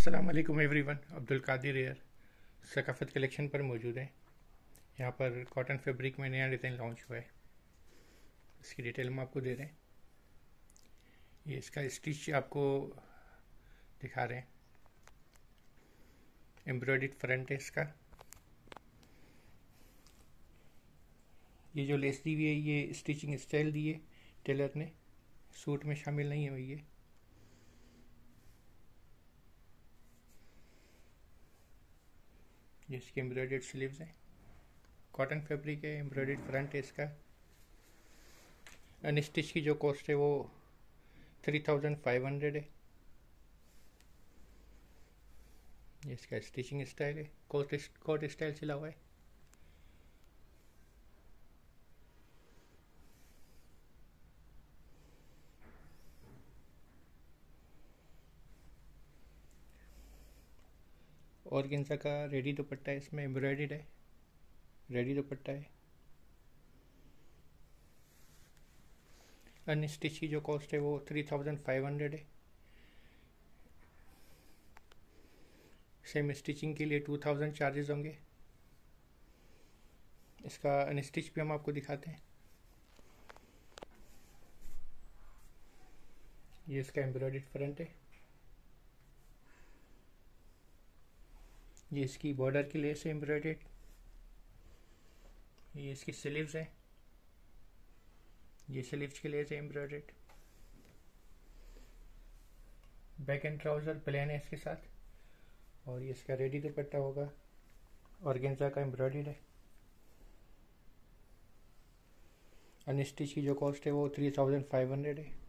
अस्सलाम वालेकुम एवरीवन। अब्दुल कादिर एयर सकाफत कलेक्शन पर मौजूद है। यहाँ पर कॉटन फैब्रिक में नया डिज़ाइन लॉन्च हुआ है। इसकी डिटेल हम आपको दे रहे हैं। ये इसका स्टिच आपको दिखा रहे हैं। एम्ब्रॉयडर्ड फ्रंट है इसका। ये जो लेस दी हुई है ये स्टिचिंग स्टाइल दी है टेलर ने, सूट में शामिल नहीं हुई है। ये इसकी एम्ब्रॉयडर्ड स्लीव्स हैं। कॉटन फैब्रिक है, एम्ब्रॉयडर्ड फ्रंट है इसका। अनस्टिच की जो कॉस्ट है वो 3500 है। ये इसका स्टिचिंग स्टाइल है, कोट स्टाइल सिला हुआ है। ऑर्गेन्जा का रेडी दुपट्टा है, इसमें एम्ब्रॉयडर्ड है, रेडी दुपट्टा है। अनस्टिच की जो कॉस्ट है वो 3500 है। सेम स्टिचिंग के लिए 2000 चार्जेस होंगे। इसका अनस्टिच भी हम आपको दिखाते हैं। ये इसका एम्ब्रॉयडर्ड फ्रंट है। ये इसकी बॉर्डर की लेस है एम्ब्रॉयडर्ड। ये इसकी स्लीव्स है, ये स्लीव्स की लेस है embroidered. Back and trouser plain है इसके साथ। और ये इसका रेडी दुपट्टा होगा, ऑर्गेन्जा का एम्ब्रॉयडर्ड है। अनस्टिच की जो कॉस्ट है वो 3500 है।